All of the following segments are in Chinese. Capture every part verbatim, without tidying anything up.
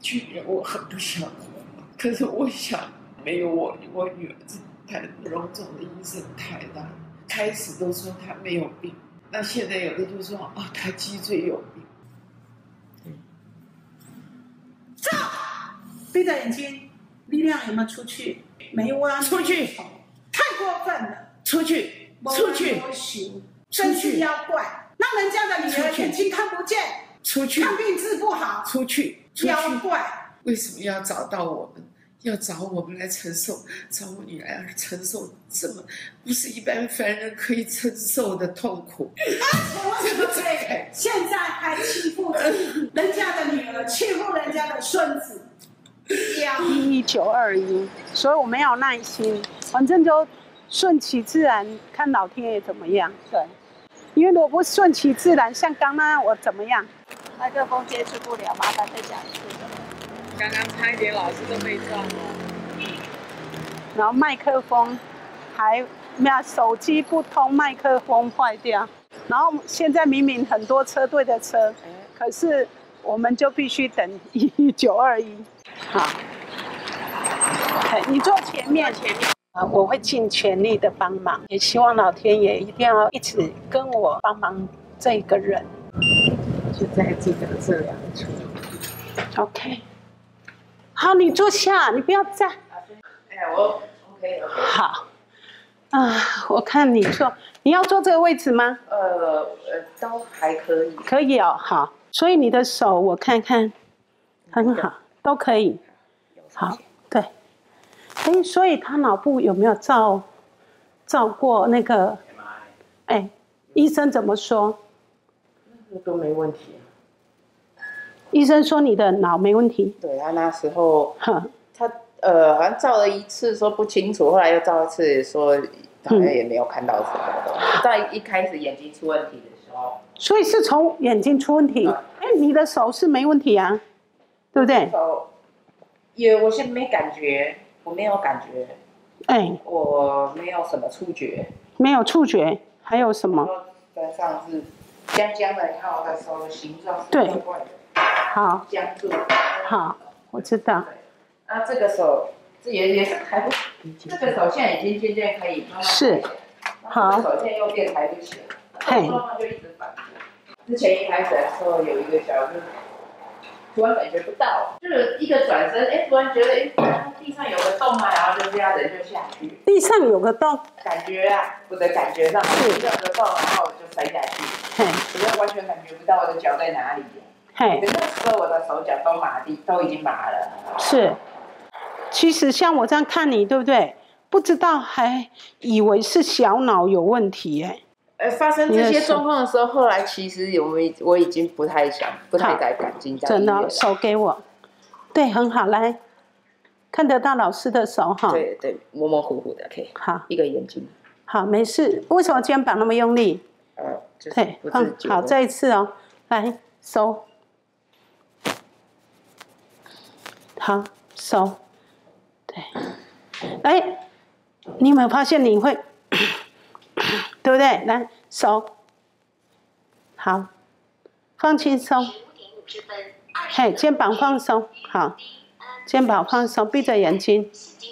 去年我很不想活，可是我想没有我我女儿太荣总的医生太大，开始都说她没有病，那现在有的就说哦她脊椎有病。 走，闭着眼睛，力量有没有出去？没有啊， 出去， 太过分了， 出去，出去， 真是妖怪，让人家的女儿眼睛看不见， 出去， 看病治不好， 出去， 妖怪， 为什么要找到我们？要找我们来承受，找我女儿来承受这么不是一般凡人可以承受的痛苦。 为什么可以？现在还欺负人家的女儿，欺负人家的孙子。 一一九二一，所以我没有耐心，反正就顺其自然，看老天爷怎么样。对，因为如果不顺其自然，像刚刚我怎么样？麦克风接触不了，麻烦再讲一次。 刚刚差一点老师都被撞了。 然后麦克风还没有，手机不通，麦克风坏掉。然后现在明明很多车队的车，可是我们就必须等一一九二一。好，你坐前面，前面啊，我会尽全力的帮忙，也希望老天爷一定要一直跟我帮忙这个人。 就在这个这两处。 OK。好，你坐下，你不要站。 哎，我 OK OK。 好。啊，我看你坐，你要坐这个位置吗？ 呃呃，都还可以。 可以哦，好。所以你的手我看看，很好，都可以。好，对。哎，所以他脑部有没有照照过那个？哎，医生怎么说？ 都没问题。 医生说你的脑没问题。 对，他那时候，他呃，好像照了一次说不清楚，后来又照一次说好像也没有看到什么东西。在、嗯、一开始眼睛出问题的时候， 所以是从眼睛出问题。哎、嗯，你的手是没问题啊，对不对？ 手也，我是没感觉，我没有感觉。哎、欸，我没有什么触觉。 没有触觉，还有什么？ 身上是僵僵的，你看我的手的形状是怪怪的。 好， 僵住。 好，我知道。 那这个手，这也也是抬不，这个手现在已经渐渐可以慢慢是。好。 手现在又变抬不起来，这个状况就一直反复。之前一开始的时候有一个小就是突然感觉不到，就是一个转身，哎，突然觉得哎，地上有个洞啊，然后就这样人就下去。 地上有个洞。 感觉啊，我的感觉上是有个洞，然后我就摔下去。 嘿。 我就完全感觉不到我的脚在哪里。 嘿， 那时候我的手脚都麻痹，都已经麻了。 是，其实像我这样看你，对不对？不知道还以为是小脑有问题哎。 呃，发生这些状况的时候，后来其实我们我已经不太想，不太敢赶进到医院了。真的， 手给我，对，很好，来，看得到老师的手哈。 对对，模模糊糊的，可以。 好， 一个眼睛。 好，没事。为什么肩膀那么用力？ 呃，就是对，放好，再一次哦，来收。好，收，对，哎，你有没有发现你会，对不对？来，收，好，放轻松，嘿，肩膀放松，好，肩膀放松，闭着眼睛，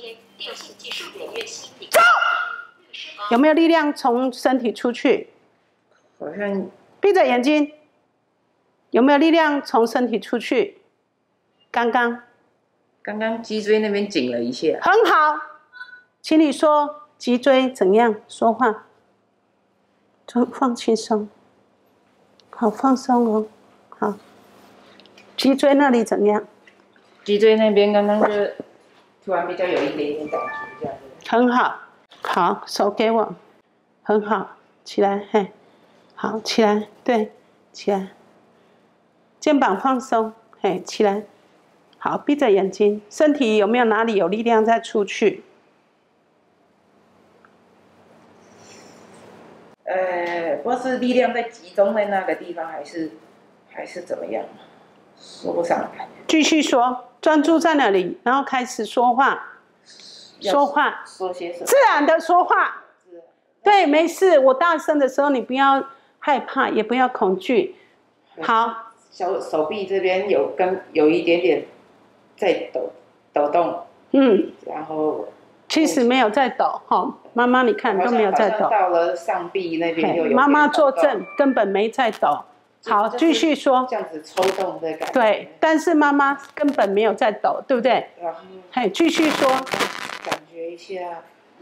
走，有没有力量从身体出去？ 好像闭着眼睛，有没有力量从身体出去？刚刚。 刚刚脊椎那边紧了一下， 很好，请你说脊椎怎样？说话，就放轻松，好放松哦，好，脊椎那里怎样？ 脊椎那边刚刚就突然比较有一点点感觉，这样子。 很好，好，手给我，很好，起来，嘿，好，起来，对，起来，肩膀放松，嘿，起来。好，闭着眼睛，身体有没有哪里有力量再出去？ 呃，不知道是力量在集中在那个地方，还是还是怎么样，说不上来。 继续说，专注在那里，然后开始说话，说话， 说些什么？ 自然的说话。对，没事。我大声的时候，你不要害怕，也不要恐惧。好， 小手臂这边有跟有一点点。 在抖抖动， 嗯， 然后其实没有在抖哈，妈妈你看都没有在抖。 到了上臂那边又有妈妈作证，根本没在抖。好，继续说。 这样子抽动的感觉。 对，但是妈妈根本没有在抖，对不对？ 然后， 嘿，继续说。 感觉一下，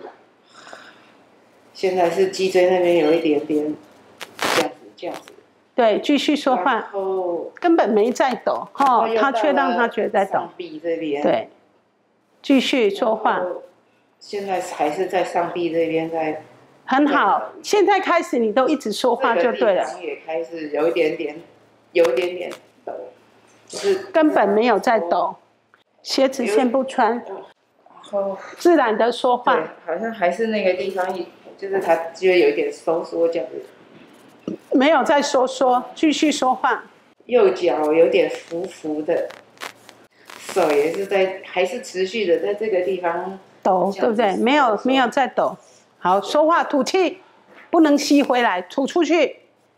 现在是脊椎那边有一点点这样子，这样子。 对，继续说话。 然后根本没在抖，哈，他却让他觉得在抖。 上臂这边。 对，继续说话。 现在还是在上臂这边在。 很好，现在开始你都一直说话就对了。 这个地方也开始有一点点，有一点点抖，就是根本没有在抖，鞋子先不穿， 然后自然的说话。 对，好像还是那个地方，就是他觉得有一点收缩这样子。 没有在收缩，继续说话。 右脚有点浮浮的，手也是在，还是持续的在这个地方抖，对不对？没有，没有在抖。好，说话吐气，不能吸回来，吐出去。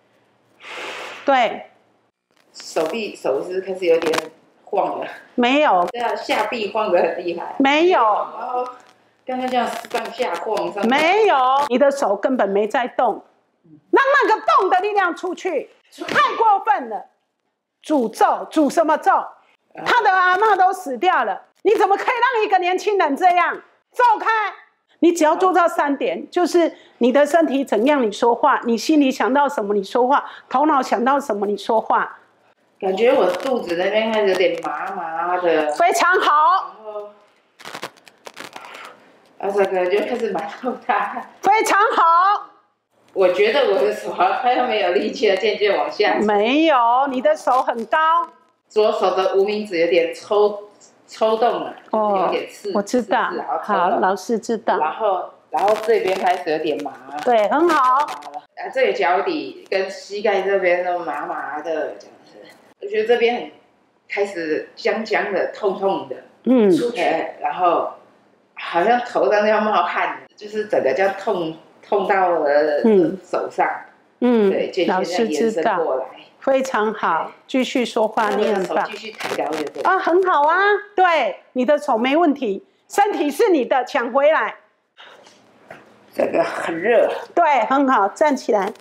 对， 手臂手是开始有点晃了。没有， 这样下臂晃得很厉害。 没有。 然后刚刚这样上下晃上。 没有，你的手根本没在动，让那个动的力量出去，太过分了。诅咒，诅什么咒？他的阿嬷都死掉了，你怎么可以让一个年轻人这样？走开！你只要做到三点，就是你的身体怎样，你说话；你心里想到什么，你说话；头脑想到什么，你说话。 感觉我肚子那边开始有点麻麻的。 非常好。 然后，啊，这个就开始蛮痛的。 非常好。 我觉得我的手快要没有力气了，渐渐往下。 没有，你的手很高。 左手的无名指有点抽。抽动了， 哦， 有点刺， 我知道。好，老师知道。 然后，然后这边开始有点麻。 对，很好。 啊，这个脚底跟膝盖这边都麻麻的，这样子。我觉得这边很开始僵僵的、痛痛的。嗯。哎，然后好像头上要冒汗，就是整个叫痛痛到了手上。嗯。对，渐渐在延伸过来。 非常好，继续说话，你很棒。 继续抬高就对。 啊，很好啊，对，你的手没问题，身体是你的，抢回来。 这个很热。 对，很好，站起来。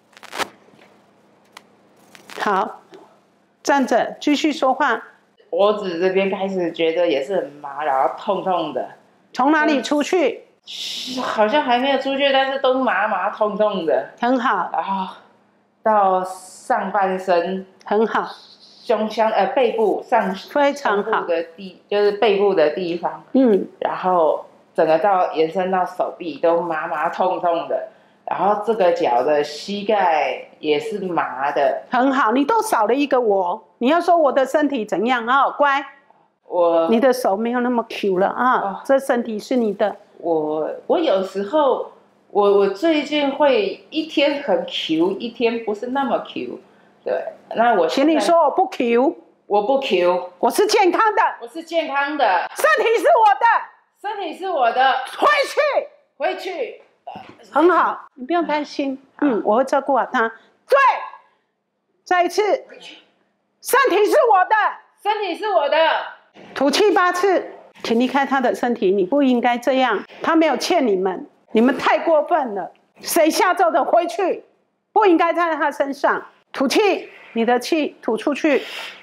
好，站着，继续说话。 脖子这边开始觉得也是很麻，然后痛痛的。 从哪里出去？ 好像还没有出去，但是都麻麻痛痛的。 很好， 然后。到上半身很好， 胸腔呃背部上非常好的地就是背部的地方，嗯，然后整个到延伸到手臂都麻麻痛痛的，然后这个脚的膝盖也是麻的， 很好，你都少了一个我，你要说我的身体怎样啊？乖， 我你的手没有那么 Q 了啊，哦、这身体是你的。 我我有时候。我我最近会一天很 Q， 一天不是那么 Q， 对，那我请你说我不 Q， 我不 Q， 我是健康的， 我是健康的， 身体是我的， 身体是我的， 回去， 回去， 很好，你不用担心，嗯，我会照顾好他。对，再一次，身体是我的， 身体是我的， 吐气八次，请离开他的身体，你不应该这样，他没有欠你们。你们太过分了！谁下咒的回去，不应该在他身上。吐气，你的气吐出去。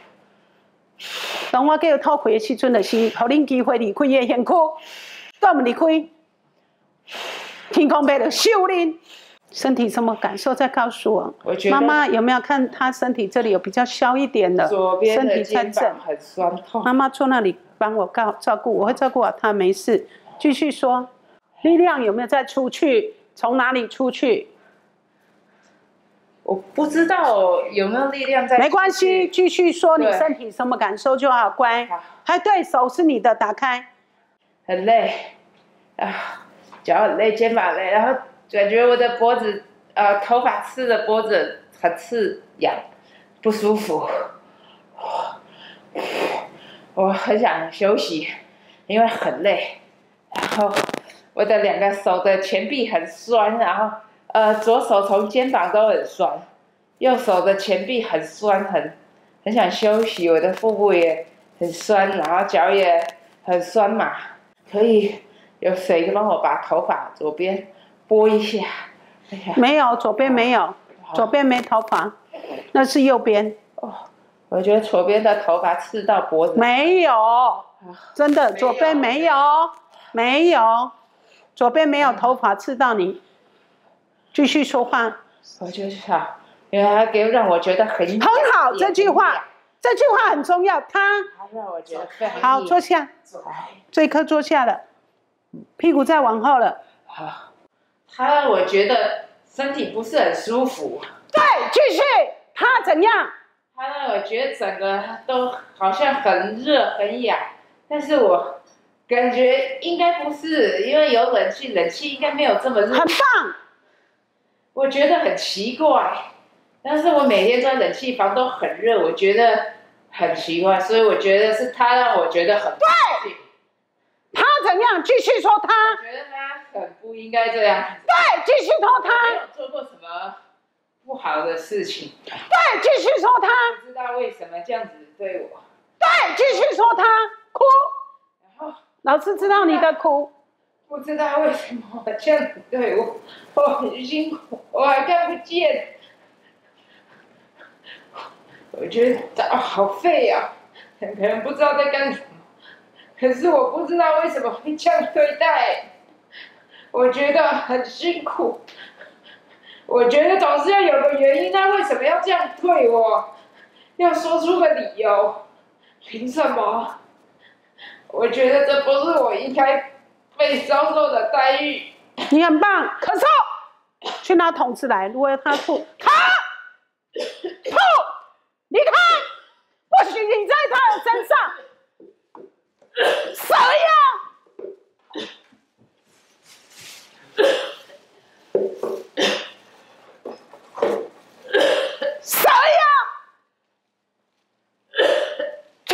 当我叫吐气的时阵，就是给恁机会离开的身躯，都唔离开，天空被了修恁。身体什么感受？再告诉我。 我觉得妈妈有没有看她身体这里有比较消一点的？ 左边的肩膀很酸痛。 妈妈坐那里帮我照照顾，我会照顾好她，没事。继续说。力量有没有再出去？从哪里出去？ 我不知道有没有力量在。 没关系，继续说你身体什么感受就好，乖。还对手是你的，打开。 很累啊，脚很累，肩膀累，然后感觉我的脖子呃头发刺的脖子很刺痒，不舒服。我很想休息，因为很累，然后。我的两个手的前臂很酸，然后呃左手从肩膀都很酸，右手的前臂很酸，很很想休息。我的腹部也很酸，然后脚也很酸嘛，可以有谁帮我把头发左边拨一下？哎呀， 没有，左边没有，左边没头发，那是右边。 哦，我觉得左边的头发刺到脖子。 没有，真的，左边没有，没有，左边没有头发刺到你。继续说话。 我觉得好，因为他给让我觉得很很好，这句话，这句话很重要。他让我觉得非常好，坐下，这一刻坐下了，屁股再往后了。 好，他让我觉得身体不是很舒服。 对，继续。他怎样？ 他让我觉得整个都好像很热很痒，但是我感觉应该不是，因为有冷气，冷气应该没有这么热。 很棒。 我觉得很奇怪，但是我每天在冷气房都很热，我觉得很奇怪，所以我觉得是他让我觉得很对。他怎样？继续说他。 我觉得他很不应该这样。 对，继续说他。 没有做过什么不好的事情。 对，继续说他。 不知道为什么这样子对我。 对，继续说他。哭。 然后老师知道你的哭。 不知道为什么这样子对我，我很辛苦，我还看不见。我觉得他好废啊，可能不知道在干什么。可是我不知道为什么会这样对待，我觉得很辛苦。我觉得总是要有个原因，他为什么要这样对我？要说出个理由，凭什么？我觉得这不是我应该被遭受的待遇。 你很棒，咳嗽，去拿桶子来。如果他吐，他吐，离开，不许你在他的身上。谁呀？谁呀？出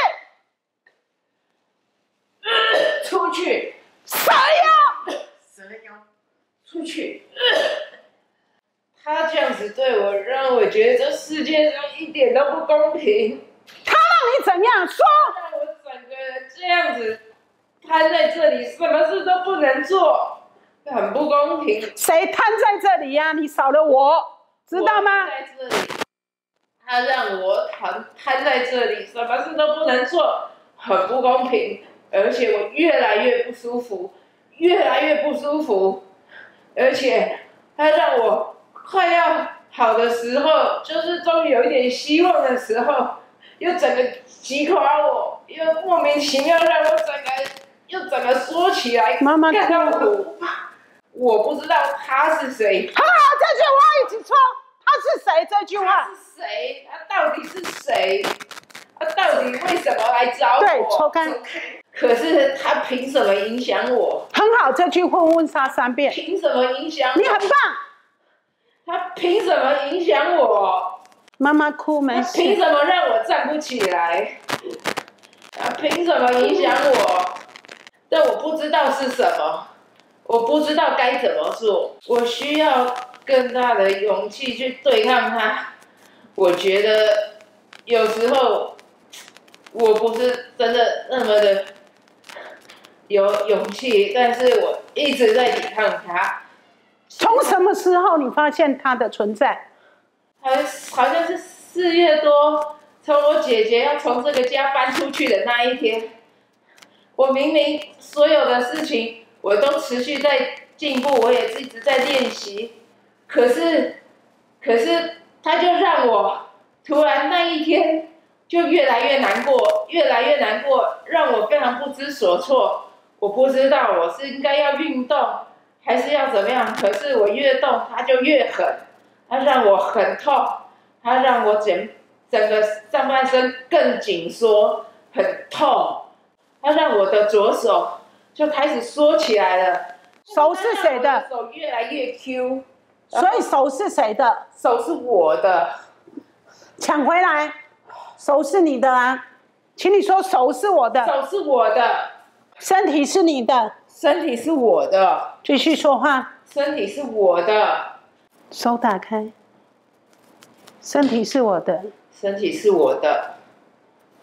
去！ 出去！ 谁呀？ 谁呀？出去！他这样子对我，让我觉得这世界上一点都不公平。 他让你怎样说？ 让我整个人这样子瘫在这里，什么事都不能做，很不公平。 谁瘫在这里呀、啊？你少了我，知道吗？ 在这里，他让我瘫瘫在这里，什么事都不能做，很不公平。而且我越来越不舒服，越来越不舒服，而且他让我快要好的时候，就是终于有一点希望的时候，又整个击垮我，又莫名其妙让我整个又整个缩起来， 妈妈看到我，我不知道他是谁。 好好，这句话一起说，他是谁？这句话他是谁？他到底是谁？他到底为什么来找我？ 对，抽开。 可是他凭什么影响我？ 很好，这句混混杀三遍。 凭什么影响我？ 你很棒。 他凭什么影响我？ 妈妈哭没事。 他凭什么让我站不起来？他凭什么影响我？但我不知道是什么，我不知道该怎么做。我需要更大的勇气去对抗他。我觉得有时候我不是真的那么的有勇气，但是我一直在抵抗他。 从什么时候你发现他的存在？ 好像好像是四月多，从我姐姐要从这个家搬出去的那一天，我明明所有的事情我都持续在进步，我也一直在练习，可是，可是他就让我突然那一天就越来越难过，越来越难过，让我非常不知所措。我不知道我是应该要运动，还是要怎么样？可是我越动，他就越狠，他让我很痛，他让我整整个上半身更紧缩，很痛。他让我的左手就开始缩起来了。 手是谁的？ 手越来越 Q。 所以手是谁的？ 手是我的。 抢回来，手是你的啊，请你说手是我的。 手是我的。 身体是你的。 身体是我的。 继续说话。 身体是我的。 手打开。身体是我的。 身体是我的。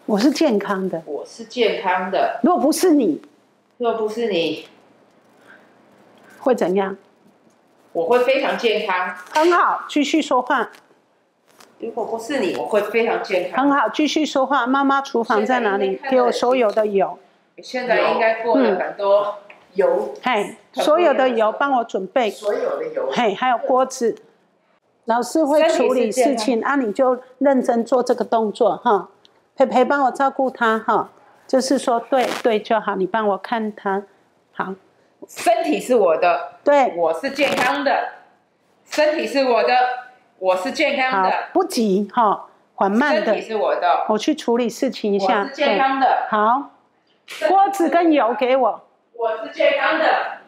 我是健康的。 我是健康的。 如果不是你， 若不是你， 会怎样？ 我会非常健康。 很好，继续说话。 如果不是你，我会非常健康。 很好，继续说话。妈妈厨房在哪里？给我所有的油。 现在应该过了很多油。 嘿，所有的油帮我准备。 所有的油。 嘿，还有锅子。老师会处理事情，啊，你就认真做这个动作哈。培培帮我照顾他哈，就是说对对就好，你帮我看他。好。 身体是我的。 对。 我是健康的。身体是我的。我是健康的， 不急哈，缓慢的。 身体是我的， 我去处理事情一下。 我是健康的。 好，锅子跟油给我。 我是健康的。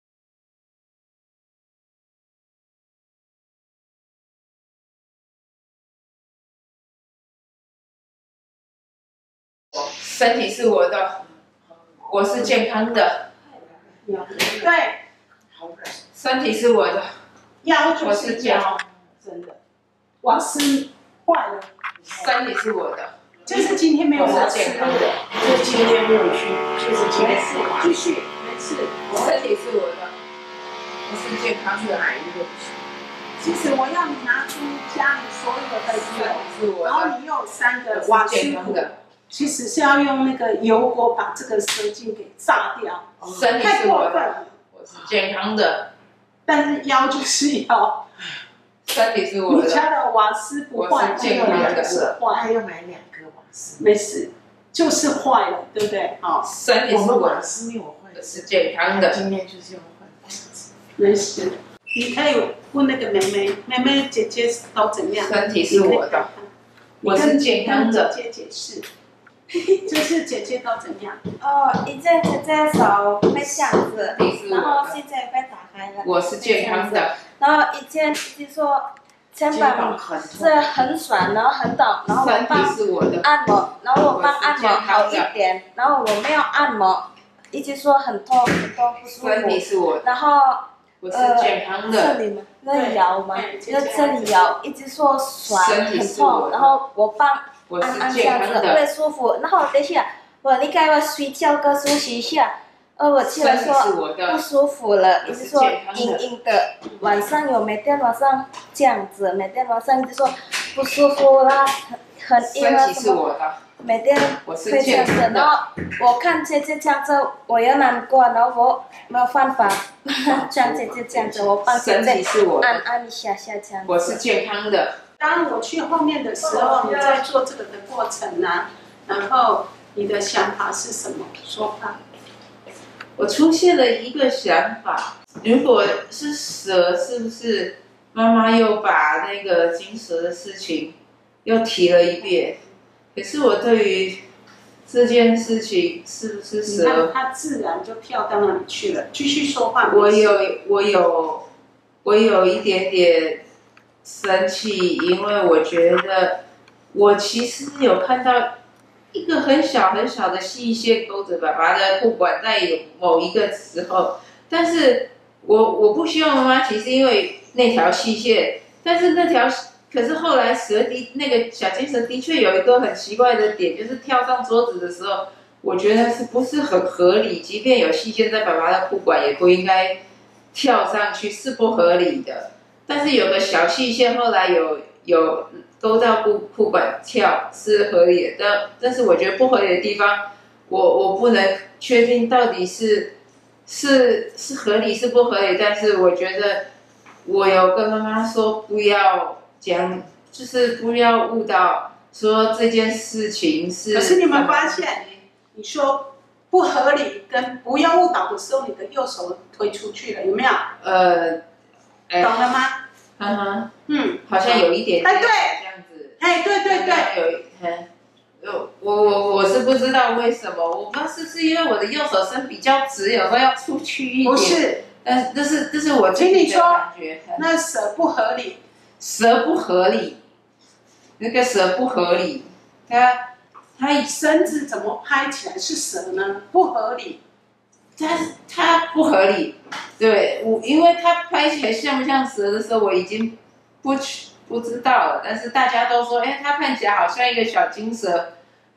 身体是我的，我是健康的。 对， 身体是我的， 腰就是腰。真的，瓦斯坏了。 身体是我的， 就是今天没有瓦斯， 就是今天没有去，就是今天是我继续，没事。 身体是我的，我是健康的。 其实我要你拿出家里所有的油，然后你有三个瓦斯炉，其实是要用那个油锅把这个蛇精给炸掉。 身体是我的，我是健康的， 但是腰就是腰。 身体是我的， 你家的瓦斯不坏， 健康的， 还要买两个瓦斯，没事，就是坏了，对不对？好， 身体是我的， 瓦斯没有坏， 是健康的， 今天就是要换瓦斯， 没事。你可以问那个妹妹，妹妹姐姐都怎样？ 身体是我的，我是健康的。 姐姐解释，就是姐姐都怎样？ 哦，以前姐姐手会这样子，然后现在被打开了。 我是健康的。 然后以前就说肩膀是很爽，然后很抖，然后我帮按摩，然后我帮按摩好一点，然后我没有按摩，一直说很痛很痛不舒服。 身体是我的。 然后我是健康的。 这里吗？那摇吗？那这里摇，一直说爽很痛，然后我帮按按这样子会舒服。然后等一下，我你给我睡觉个休息一下。呃，我起来说不舒服了，一直说硬硬的，晚上有每天晚上这样子，每天晚上一直说不舒服啦，很很硬啊什么，每天会这样子。然后我看姐姐这样子，我也难过，然后我没有办法，像姐姐这样子，我帮姐姐按按一下下这样子。 我是健康的。 当我去后面的时候，你在做这个的过程呢、啊，然后你的想法是什么？说吧。 我出现了一个想法，如果是蛇，是不是妈妈又把那个金蛇的事情又提了一遍？可是我对于这件事情是不是蛇， 它自然就跳到那里去了。继续说话。 我有，我有，我有一点点生气，因为我觉得我其实有看到一个很小很小的细线勾着爸爸的裤管，在某一个时候，但是我我不希望妈妈其实因为那条细线，但是那条可是后来蛇的那个小金蛇的确有一个很奇怪的点，就是跳上桌子的时候，我觉得是不是很合理？即便有细线在爸爸的裤管，也不应该跳上去，是不合理的。但是有个小细线后来有有。勾到裤裤管跳是合理的，但但是我觉得不合理的地方，我我不能确定到底是是是合理是不合理，但是我觉得我有跟妈妈说不要讲，就是不要误导说这件事情是。 可是你们发现，你说不合理跟不要误导的时候，你的右手推出去了，有没有？ 呃， 懂了吗？ 嗯哼， 嗯， 好像有一点哎，对， 这样子， 哎，对对对， 有，嗯，有，我我我是不知道为什么，我不知道是不是因为我的右手伸比较直，有时候要出去一点， 不是， 但这是这是我自己的感觉， 那蛇不合理， 蛇不合理，那个蛇不合理，它它绳子怎么拍起来是蛇呢？不合理。 它它不合理，对我，因为它拍起来像不像蛇的时候，我已经不不知道了。但是大家都说，哎，它看起来好像一个小金蛇，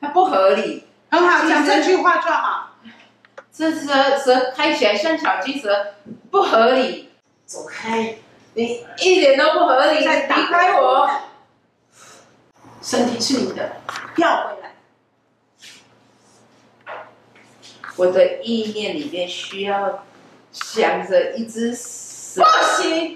它不合理。 很好，讲这句话就好。 这蛇蛇开起来像小金蛇，不合理。 走开， 你一点都不合理，离开我。 身体是你的，要回来。 我的意念里面需要想着一只蛇。 不行，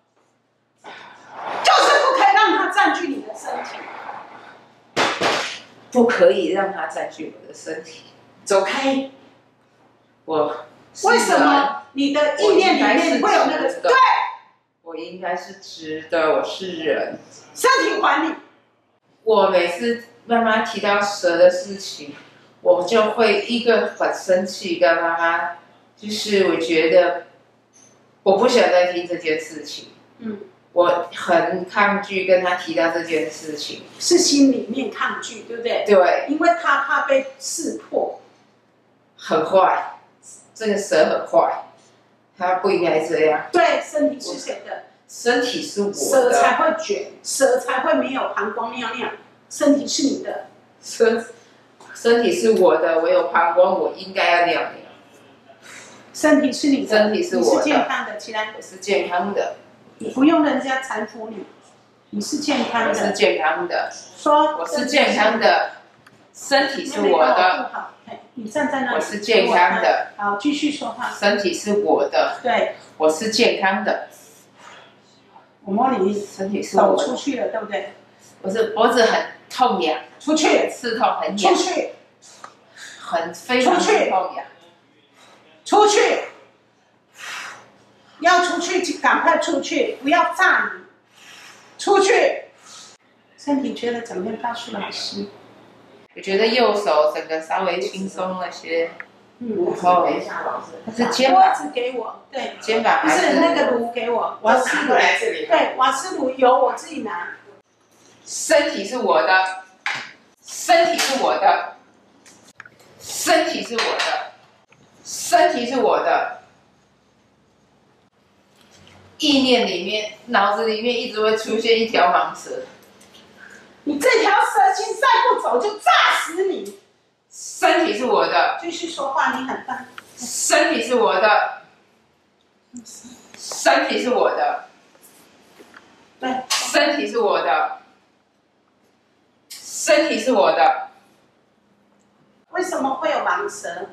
就是不可以让它占据你的身体。 不可以让它占据我的身体。 走开。 我为什么你的意念里面会有那个？对， 我应该是直的，我是人。 身体还你。 我每次妈妈提到蛇的事情，我就会一个很生气，跟妈妈，就是我觉得我不想再听这件事情。 嗯， 我很抗拒跟他提到这件事情， 是心里面抗拒，对不对？ 对， 因为他怕被识破。 很坏，这个蛇很坏，它不应该这样。 对，身体是谁的？ 身体是我的。 蛇才会卷，蛇才会没有膀胱尿尿，身体是你的。 身身体是我的，我有膀胱，我应该要尿尿。 身体是你的， 身体是我的， 你是健康的，起来。 我是健康的， 你不用人家搀扶你，你是健康的。 我是健康的， 说我是健康的，身体是我的。 好，你站在那里。 我是健康的。 好，继续说话。 身体是我的。 对。 我是健康的。 我摸你身体是我的。 手出去了，对不对？ 我是脖子很痛痒， 出去。 刺痛很痒。 出去。 很非常痛痒。 出去。要出去就赶快出去，不要炸你。出去。身体觉得怎么样？告诉老师。 我觉得右手整个稍微轻松了些。 嗯， 然后等一下，老师， 是肩膀， 锅子给我，对， 肩膀不是那个炉给我，瓦斯炉来这里， 对，瓦斯炉有我自己拿。 身体是我的，身体是我的，身体是我的，身体是我的。意念里面，脑子里面一直会出现一条蟒蛇。 你这条蛇精再不走就炸死你！ 身体是我的， 继续说话，你很棒。 身体是我的，身体是我的， 对， 身体是我的，身体是我的。 为什么会有蟒蛇？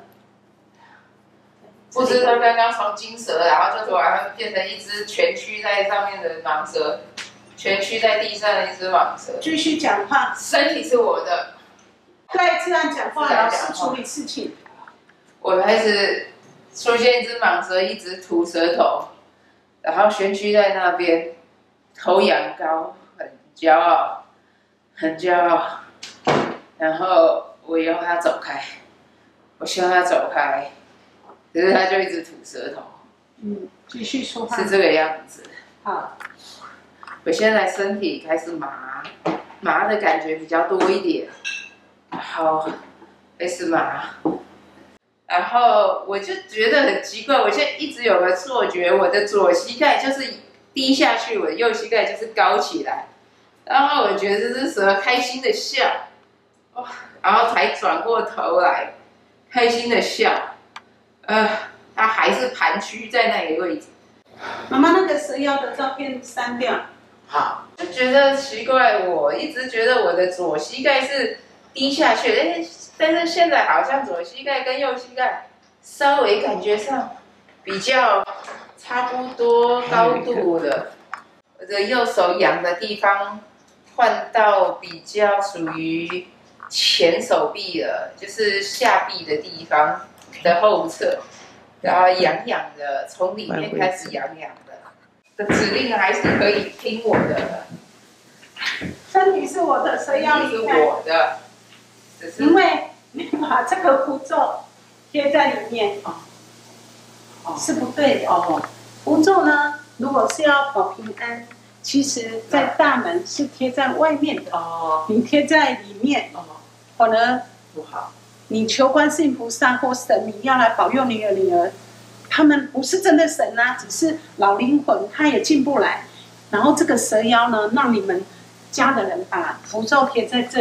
不知道刚刚从金蛇，然后就突然变成一只蜷曲在上面的蟒蛇，蜷曲在地上的一只蟒蛇。 继续讲话。 身体是我的。 对，自然讲话，老师处理事情。 我开始出现一只蟒蛇，一直吐舌头，然后蜷曲在那边，头仰高，很骄傲，很骄傲。然后我要它走开，我希望它走开，可是它就一直吐舌头。 嗯，继续说话。 是这个样子。 好。 我现在身体开始麻，麻的感觉比较多一点。好，开始麻，然后我就觉得很奇怪，我现在一直有个错觉，我的左膝盖就是低下去，我的右膝盖就是高起来，然后我觉得这只蛇开心的笑，哇，然后才转过头来，开心的笑，呃，它还是盘曲在那个位置。 妈妈，那个蛇妖的照片删掉。 好，就觉得奇怪，我一直觉得我的左膝盖是低下去，哎，但是现在好像左膝盖跟右膝盖稍微感觉上比较差不多高度了。我的右手痒的地方换到比较属于前手臂了，就是下臂的地方的后侧，然后痒痒的，从里面开始痒痒的。的指令还是可以听我的。 身体是我的，谁要离开？ 是我的。 因为你把这个符咒贴在里面，哦，是不对的。哦，符咒呢，如果是要保平安，其实在大门是贴在外面的。哦，你贴在里面，哦，可能不好。 你求观世音菩萨或神明要来保佑你的女儿。他们不是真的神啊，只是老灵魂，他也进不来。然后这个蛇妖呢，让你们家的人把符咒贴在这里，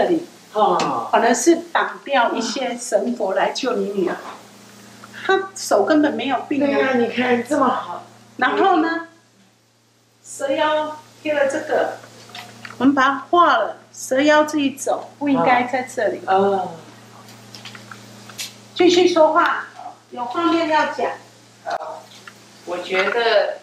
哦，可能是挡掉一些神佛来救你女儿。她手根本没有病啊。 对呀，你看这么好。 然后呢，蛇妖贴了这个，我们把它画了，蛇妖自己走，不应该在这里。 哦。 继续说话，有画面要讲。 好，我觉得。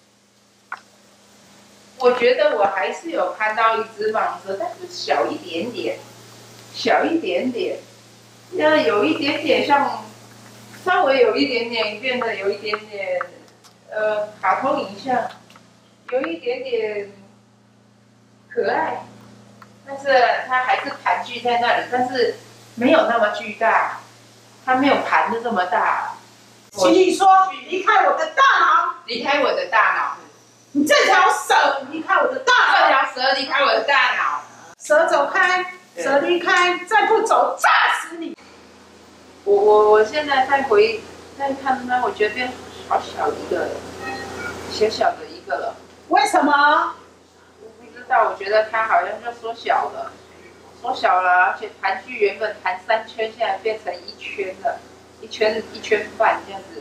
我觉得我还是有看到一只蟒蛇，但是小一点点，小一点点，那有一点点像，稍微有一点点变得有一点点，呃，卡通影像，有一点点可爱，但是它还是盘踞在那里，但是没有那么巨大，它没有盘的这么大。 请你说，离开我的大脑， 离开我的大脑。 你这条蛇离开我的大脑！ 这条蛇离开我的大脑！ 蛇走开，蛇离开，再不走炸死你！ 我我我现在再回再看它，我觉得变好小一个，小小的一个了。 为什么？ 我不知道，我觉得它好像就缩小了，缩小了，而且盘踞原本盘三圈，现在变成一圈了，一圈一圈半这样子。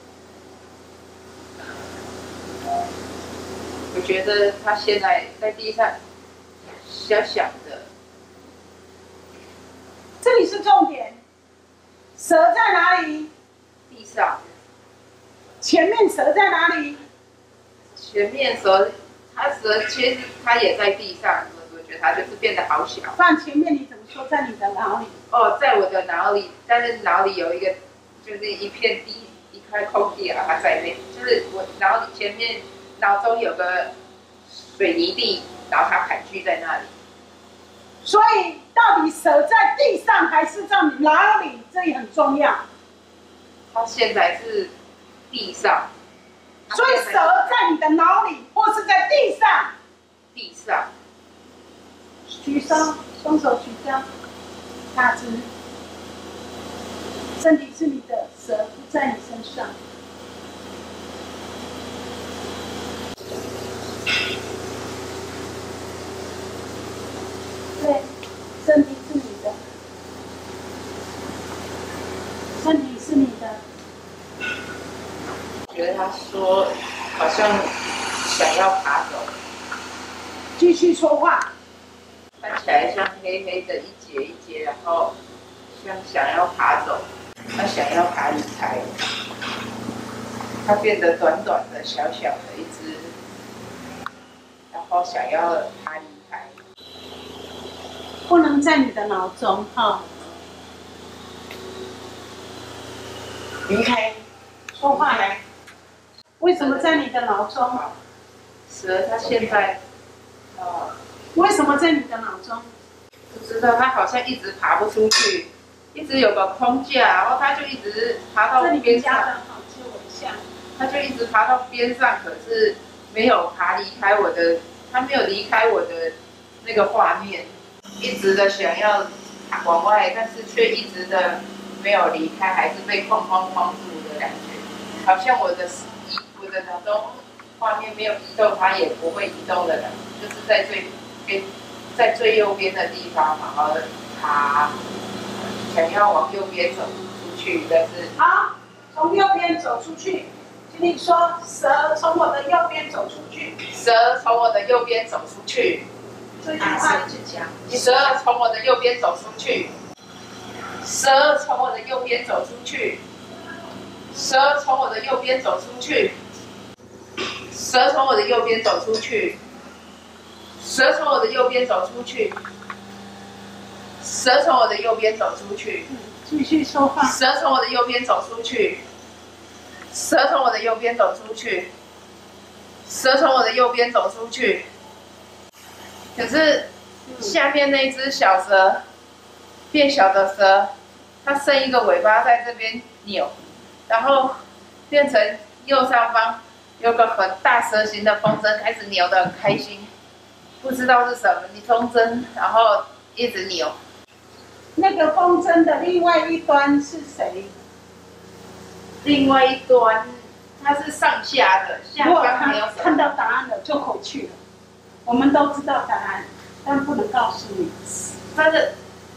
我觉得它现在在地上小小的， 这里是重点。蛇在哪里？ 地上。 前面蛇在哪里？ 前面蛇，它蛇其实它也在地上，我我觉得它就是变得好小。 放前面你怎么说在你的脑里？ 哦，在我的脑里，但是脑里有一个，就是一片地一块空地啊，它在那，就是我脑里前面。脑中有个水泥地，然后它盘踞在那里。 所以，到底蛇在地上还是在你脑里？这也很重要。 它现在是地上。 所以蛇在你的脑里，或是在地上。 地上。 举手，双手举高，大直。身体是你的，蛇不在你身上。对，身体是你的，身体是你的。 我觉得他说好像想要爬走。 继续说话。 看起来像黑黑的一节一节，然后像想要爬走，他想要爬离开。它变得短短的、小小的一只，然后想要爬离开。 不能在你的脑中哈。 离开， 说话来。为什么在你的脑中？ 蛇它现在，呃， 为什么在你的脑中？ 不知道，它好像一直爬不出去，一直有个框架，然后它就一直爬到边上。 好，借我一下。 它就一直爬到边上，可是没有爬离开我的，它没有离开我的那个画面。一直的想要往外，但是却一直的没有离开，还是被框框框住的感觉，好像我的移我的脑中画面没有移动，它也不会移动的感觉，就是在最边在最右边的地方嘛，然后爬，想要往右边走出去，但是好，从右边走出去。请你说，蛇从我的右边走出去。 蛇从我的右边走出去。 这句话一直讲。蛇从我的右边走出去。蛇从我的右边走出去。蛇从我的右边走出去。蛇从我的右边走出去。蛇从我的右边走出去。蛇从我的右边走出去。 继续说话。 蛇从我的右边走出去。蛇从我的右边走出去，蛇从我的右边走出去。可是下面那只小蛇，变小的蛇，它剩一个尾巴在这边扭，然后变成右上方有个很大蛇形的风筝，开始扭得很开心，不知道是什么，你风筝，然后一直扭。 那个风筝的另外一端是谁？ 另外一端，它是上下的，下方没有什么。 看到答案了就回去了。我们都知道答案，但不能告诉你。 它的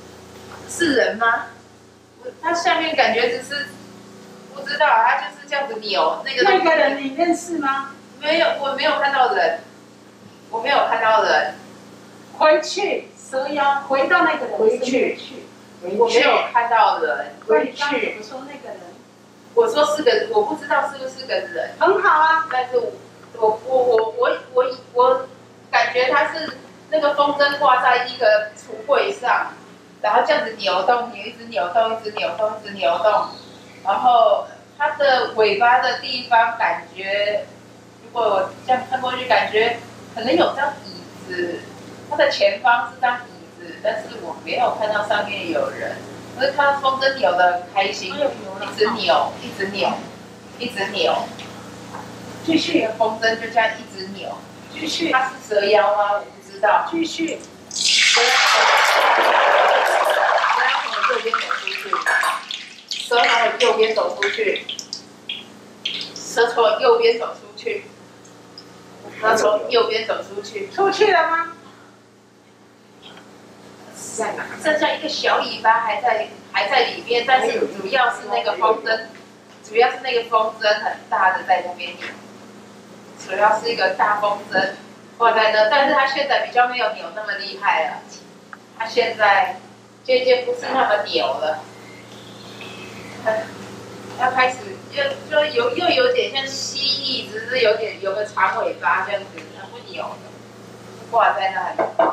是人吗？他下面感觉只是不知道，他就是这样子扭那个。 那个人你认识吗？ 没有，我没有看到人，我没有看到人。 回去蛇妖，回到那个人回去去。 我没有看到人，回去。 我说那个人， 我说是个，我不知道是不是个人。 很好啊， 但是我我我我我我我感觉他是那个风筝挂在一个橱柜上，然后这样子扭动，你一直扭动，一直扭动，一直扭动，然后它的尾巴的地方感觉，如果我这样看过去，感觉可能有张椅子，它的前方是张椅子，但是我没有看到上面有人，我是看到风筝扭得很开心，一直扭，一直扭，一直扭， 继续， 风筝就这样一直扭， 继续， 它是蛇妖吗？我不知道， 继续， 蛇妖从我右边走出去，蛇从我右边走出去，蛇从我右边走出去，蛇从右边走出去， 出去了吗？ 在哪？剩下一个小尾巴还在还在里面，但是主要是那个风筝，主要是那个风筝很大的在那边扭，主要是一个大风筝挂在那，但是它现在比较没有扭那么厉害了，它现在渐渐不是那么扭了，它开始又就有又有点像蜥蜴，只是有点有个长尾巴这样子，它不扭的，挂在那里。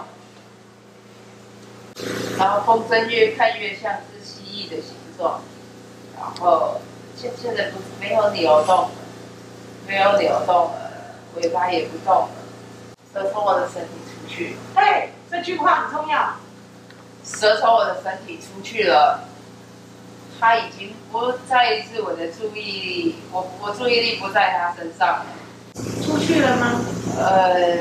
然后风筝越看越像是蜥蜴的形状，然后现现在不是没有扭动了，没有扭动了，尾巴也不动了，蛇从我的身体出去。 哎，这句话很重要。 蛇从我的身体出去了，它已经不再是我的注意力，我我注意力不在它身上了。 出去了吗？ 呃，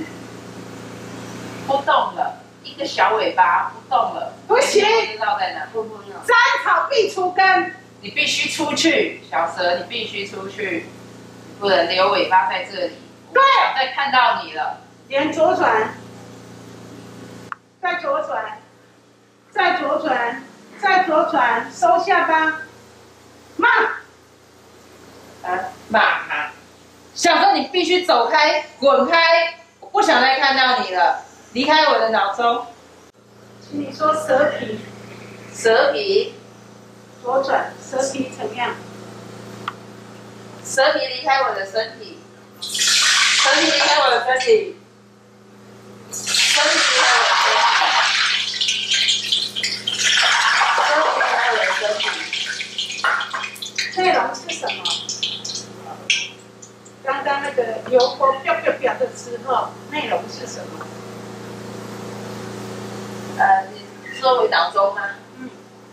不动了。一个小尾巴不动了， 不行， 不知道在哪。 摘草必除根， 你必须出去，小蛇，你必须出去，不能留尾巴在这里。 对， 我不想再看到你了。 连左转，再左转，再左转，再左转，收下巴，骂， 啊，骂他，小蛇，你必须走开，滚开，我不想再看到你了。离开我的脑中。 请你说蛇皮， 蛇皮， 左转，蛇皮怎么样？ 蛇皮离开我的身体，蛇皮离开我的身体，蛇皮离开我的身体，蛇皮离开我的身体。 内容是什么？刚刚那个油锅表表表的时候，内容是什么？ 呃，你说回脑中吗？ 嗯。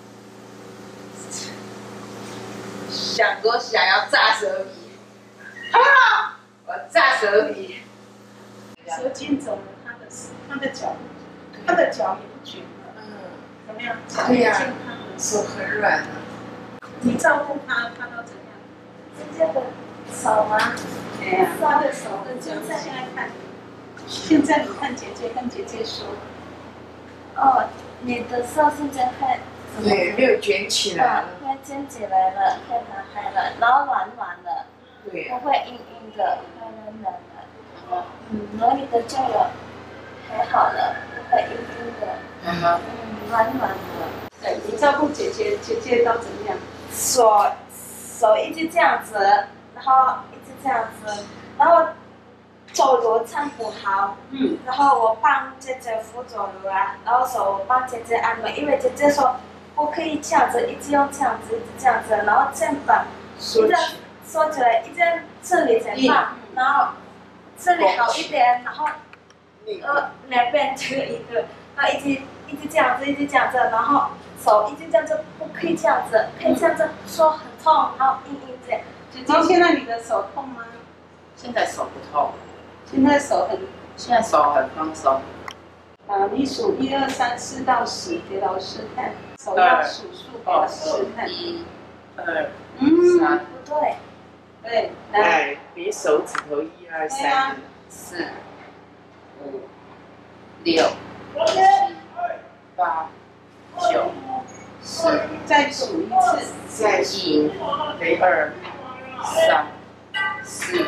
想我想要炸蛇皮， 很好。 我炸蛇皮。 蛇精走了，他的他的脚，他的脚也不卷了。 嗯。 怎么样？ 对呀、 健康了， 手很软啊。 你照顾他，他都怎样？ 直接的手吗？ 对呀、他的手跟脚，现在看，现在你看姐姐跟姐姐说。 哦，你的手现在会怎么？ 对，没有卷起来了。 会卷起来了，会打开了，然后软软的， 对、 不会硬硬的，会软软的。嗯，然后你的脚有还好了，不会硬硬的。 嗯哼。 嗯，软软的。 对，你照顾姐姐，姐姐都怎么样？ 手手一直这样子，然后一直这样子，然后走路唱不好， 嗯， 然后我帮姐姐扶走路啊，然后手我帮姐姐按摩，因为姐姐说不可以这样子，一直用这样子，一直这样子，然后肩膀一直缩起来，一直这里肩膀，然后这里好一点，然后呃两边这个一个，然后一直一直这样子，一直这样子，然后手一直这样子，不可以这样子，可以这样子，说很痛，然后硬硬这样。 姐姐，现在你的手痛吗？ 现在手不痛， 现在手很， 现在手很放松。 啊，你数一二三四到十给老师看，手要数数给老师看。 一、二、 嗯， 三， 不对， 对，来， 来，比手指头一二三， 四、五、六、七、八、 九、十， 再数一次。 再一、二、三、四、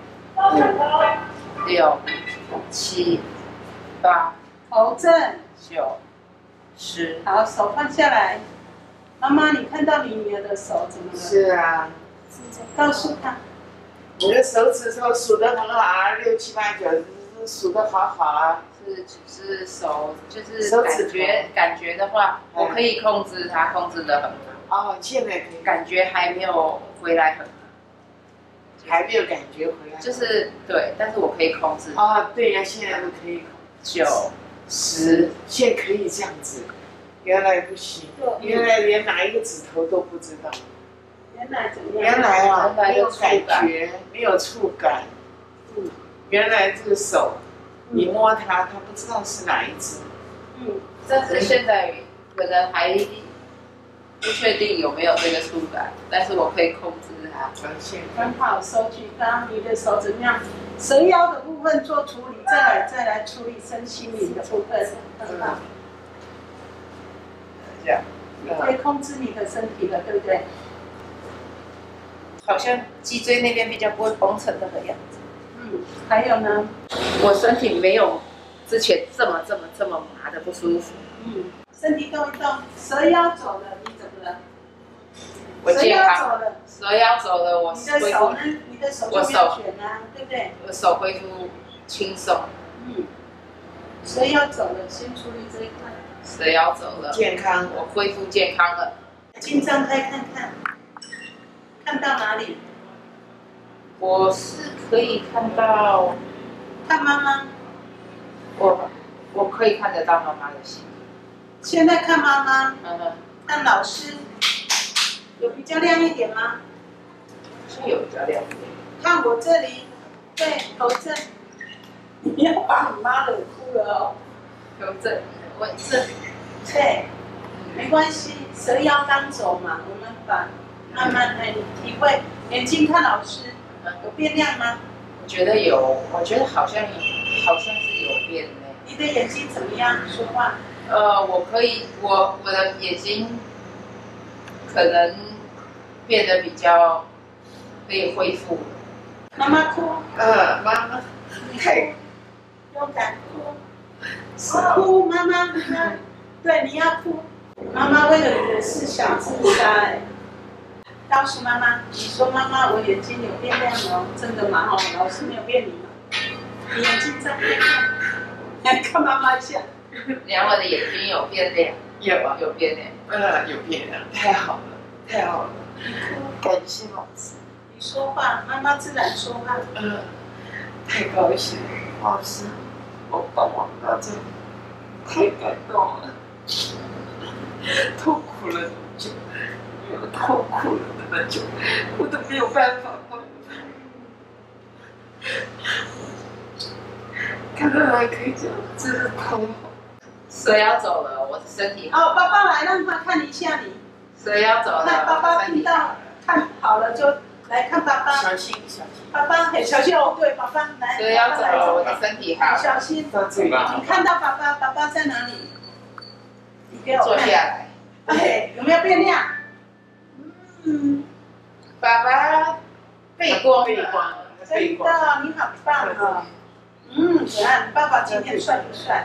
五、六、七、八、 头正。 九、十。 好，手放下来。妈妈，你看到你女儿的手怎么了？ 是啊， 告诉她。 你的手指头数得很好啊，六七八九数得好好啊。 是只是手，就是感觉感觉的话，我可以控制它，控制得很好。 哦，现在可以， 感觉还没有回来很好， 还没有感觉回来。 就是对，但是我可以控制。 哦，对呀，现在都可以。 九、 十，现在可以这样子，原来不行，原来连哪一个指头都不知道。 原来怎么样？ 原来啊，没有触感感觉，没有触感。嗯，原来这个手，你摸它，它不知道是哪一只。 嗯， 但是现在可能还不确定有没有这个触感，但是我可以控制它。 很好，收据。刚刚你的手怎么样？蛇腰的部分做处理，再来再来处理身心灵的部分，很好。 这样， 你可以控制你的身体了，对不对？ 好像脊椎那边比较不会崩成那个样子。 嗯，还有呢？ 我身体没有之前这么这么这么麻的不舒服。 嗯，身体动一动，蛇腰走了，你怎么了？ 我蛇腰健康， 走了， 蛇腰走了，我你的恢复， 手呢？你的手就没有卷啊，对不对？ 我手恢复轻松。 嗯，蛇腰走了，先处理这一块。 蛇腰走了， 健康， 我恢复健康了。 眼睛张开看看，看到哪里？ 我是可以看到， 看妈妈。 我我可以看得到妈妈的心。 现在看妈妈， 嗯哼， 看老师，有比较亮一点吗？ 是有比较亮一点。 看我这里，对，头正。你要把你妈惹哭了哦。 有正，我正。 对，没关系，蛇腰刚走嘛，我们把慢慢来，你体会。眼睛看老师，有变亮吗？ 我觉得有，我觉得好像好像是有变呢。 你的眼睛怎么样？说话。 呃，我可以，我我的眼睛可能变得比较可以恢复了。 妈妈哭。 呃，妈妈，太勇敢哭。哭，妈妈，妈妈，对，你要哭。妈妈为了你的事想自杀，哎。告诉妈妈，你说妈妈，我眼睛有变亮哦，真的吗？哦，老师没有骗你吗？你眼睛张开看，来看妈妈一下。 然后我的眼睛有变亮， 有啊， 有变亮， 呃，有变亮，太好了，太好了，感谢老师。 你说话，妈妈自然说话。 嗯，太高兴了，老师，我帮忙到这里，太感动了，痛苦了那么久，我痛苦了那么久，我都没有办法帮他。看到他可以这样，真的太好。 蛇要走了，我的身体好，爸爸来让他看一下你。 蛇要走了， 那爸爸我的身体听到看好了就来看爸爸。 小心，小心。 爸爸很小心哦，对，爸爸来。 蛇要走了，我爸爸来的身体好。 小心。 到这里， 你看到爸爸，爸爸在哪里？你给我坐看。 下来。 哎，有没有变亮？嗯， 爸爸背光背光了， 了， 真的， 背光。 你好棒哦。嗯，可爱，爸爸今天帅不帅？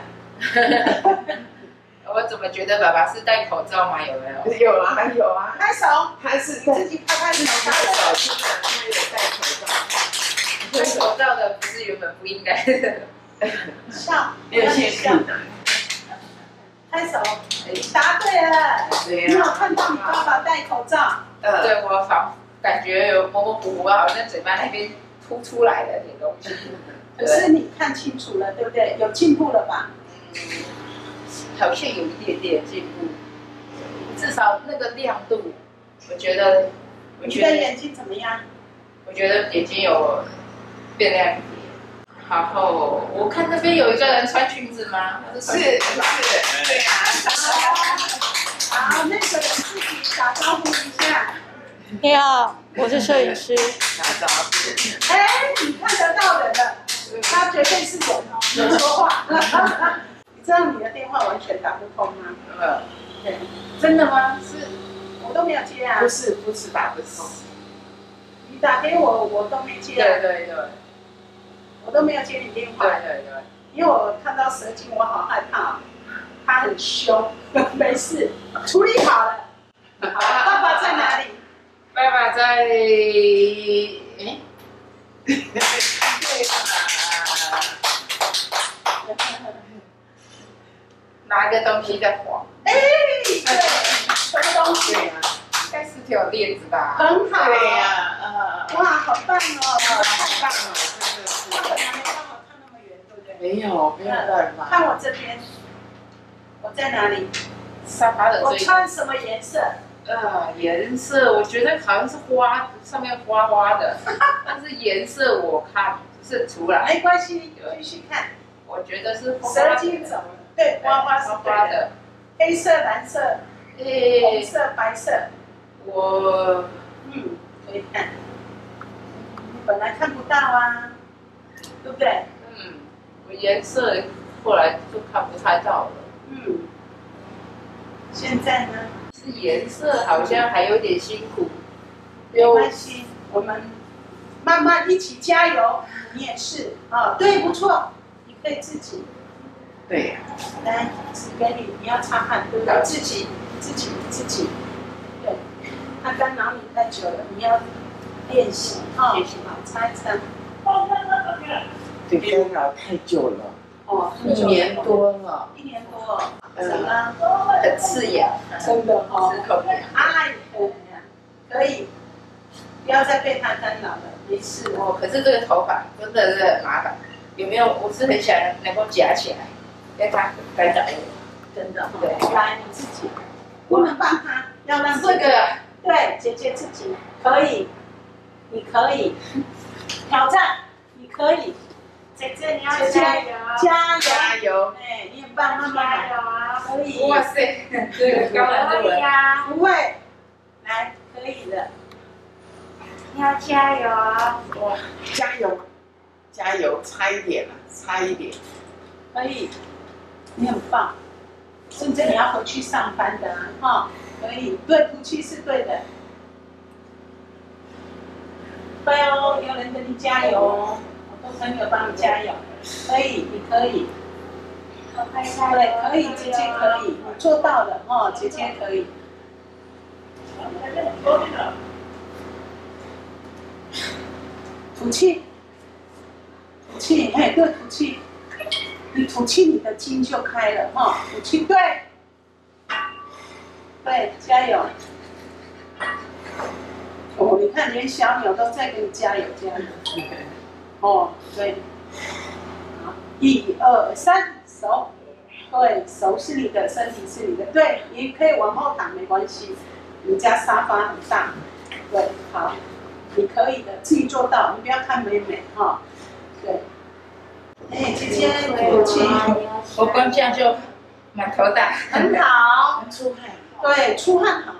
我怎么觉得爸爸是戴口罩吗？有没有？ 有啊，有啊， 拍手， 他是你自己拍拍手， 他拍的手。 手真的，他有戴口罩。 戴口罩的不是原本不应该的。 笑， 没有现笑看。 拍手，答对了。 对你有看到你爸爸戴口罩？ 呃， 对我仿感觉有模模糊糊，好像嘴巴那边凸出来了点东西。 可是你看清楚了，对不对？有进步了吧？ 好像有一点点进步，至少那个亮度，我觉得，我你觉得， 的眼睛怎么样？ 我觉得眼睛有变亮一点。然后我看那边有一个人穿裙子吗？ 是是，对啊。 好，那个人自己打招呼一下。 你好，我是摄影师。 打招呼。 哎，你看得到人了，他绝对是人哦，有说话。你知道你的电话完全打不通吗？ 嗯， 对， 真的吗？是， 我都没有接啊。 不是不是打不通。 你打给我，我都没接啊。 对对对， 我都没有接你电话。 对对对。 因为我看到蛇精，我好害怕，他很凶。没事，处理好了。好，爸爸在哪里？ 爸爸在，哎，对拿个东西在晃。 哎，对，什么东西？ 对啊，应该是条链子吧。 很好。 对呀，呃， 哇，好棒哦！ 太棒了，真的是。 他本来没办法看那么远，对不对？ 没有，没有办法。 看我这边，我在哪里？ 沙发的我这一穿什么颜色？ 呃，颜色我觉得好像是花，上面花花的，但是颜色我看是出来， 没关系，继续看。 我觉得是花蛇精走了，对，花花是对的。 的， 黑色、蓝色、红诶， 色、白色， 我嗯，可以看。你本来看不到啊，对不对？ 嗯，我颜色后来就看不太到了。 嗯。现在呢？ 是颜色好像还有点辛苦， 没关系，我们慢慢一起加油。你也是啊，对，不错，你可以自己。 对呀。 来，指给你，你要擦汗，对不对？自己，自己，自己。对，他干扰你太久了，你要练习啊。好，擦一擦。 对，干扰太久了。 哦， 一年多了， 一年多，怎么了？ 很刺痒， 真的哦。 吃口粮。 哎，可以，不要再被他干扰了，没事。 哦，可是这个头发真的是很麻烦，有没有？我是很想能够夹起来，让它干扰我。 真的， 对， 来你自己，不能帮他，要让这个对姐姐自己可以，你可以挑战，你可以。姐姐你要加油，加油， 加油！ 哎，你很棒，慢慢来，可以。 哇塞，这个高难度了。 不会，来，可以的。 你要加油啊！ 哇，加油，加油，差一点了，差一点。 可以，你很棒。甚至你要回去上班的啊，哈，可以。对，夫妻是对的。对哦，有人跟你加油哦。朋友帮你加油，可以，你可以，对，可以，姐姐可以，我做到了哦，姐姐可以。吐气，吐气，哎，对，吐气，你吐气，你的筋就开了哈，吐气，对，对，加油。哦，你看，连小鸟都在给你加油，这样子。哦，对，好，一二三，手，对，手是你的，身体是你的，对，你可以往后躺，没关系，你家沙发很大，对，好，你可以的，自己做到，你不要看美美哈、哦，对，哎，姐姐吐气， 我光这样就满头大， 很好， 出汗， 对，出汗好，